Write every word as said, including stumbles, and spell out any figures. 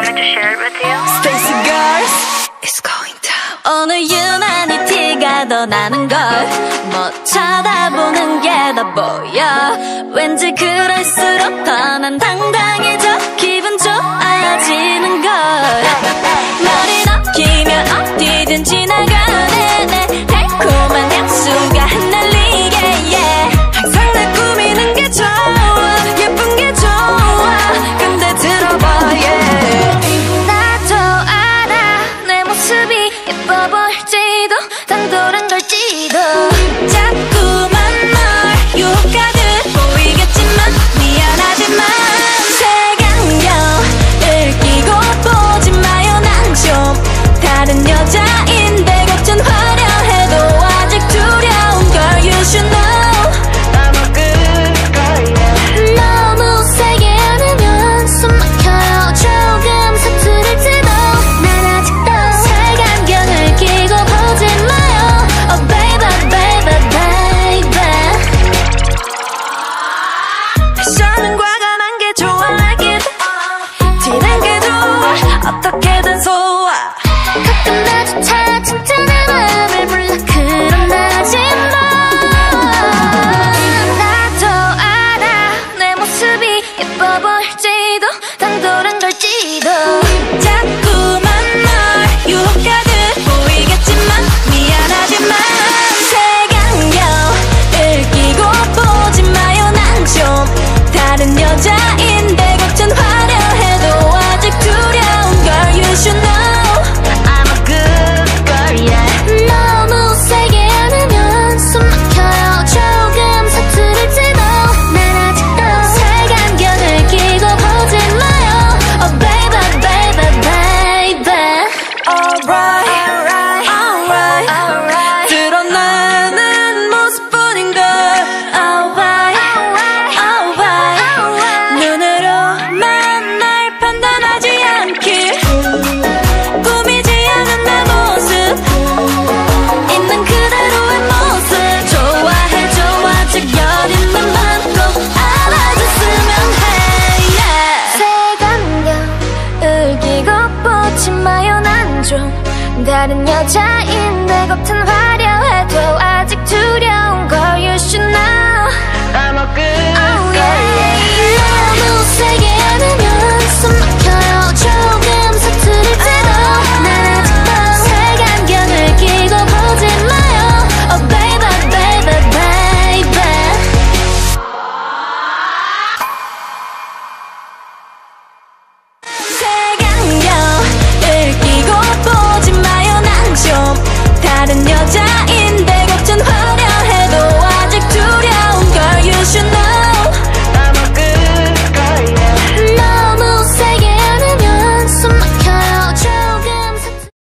like to share it with you? Stacy girls, it's going down. 오늘 유난히 티가 더 나는 걸 뭐 쳐다보는 게 더 보여. 왠지 그럴수록 더 난 당당해져. 기분 좋아지는 걸. 머리 넘기면 어디든 지나가네. 내 달콤한 향수가 흩날리게 yeah. 항상 날 꾸미는 게 좋아. 예쁜 게 좋아. 근데 들어봐 yeah. 나도 알아 내 모습이 예뻐 보일지도 당돌한 걸지도 자꾸만 널 유혹하듯 보이겠지만 미안하지만 색안경을 끼고 보지 마요. 난 좀 다른 여자인데 걱정 화려해도 아직 두려운 걸 you should know. I'm a good girl, yeah. 너무 세게 안으면 숨 막혀요. 조금 서투를지도 난 아직도 색안경을 끼고 보지 마요. Oh baby baby baby. 패션은 과감한 게 좋아 like it. 티난 게 좋아 어떻게든 소화. 가끔 나조차 칭찬할 마음을 몰라 그런 나지만 나도 알아 내 모습이 예뻐 보일지도 당돌한 걸지도 자꾸만 널 유혹하듯 보이겠지만 미안하지만 색안경을 끼고 보지 마요. 난 좀 다른 여자인데 걱정 화려해도 아직 두려운 걸 you should know. I'm a good girl, yeah. 너무 세게 안으면 숨 막혀요. 조금 서투를지도 난 아직도 색안경을 끼고 보지 마요. Oh baby baby baby. Alright alright alright alright. 드러나는 모습뿐인걸. Alright alright alright. 눈으로만 날 판단하지 않길. 꾸미지 않은 내 모습 있는 그대로의 모습 좋아해줘. 아직 여린 맘 많고 알아줬으면 해 yeah. 색안경을 끼고 보지 마요. 난 좀 다른 여자인데 겉은 화려해도 아직 두려운 걸 you should know. I'm a good Oh girl, yeah. yeah. 너무 세게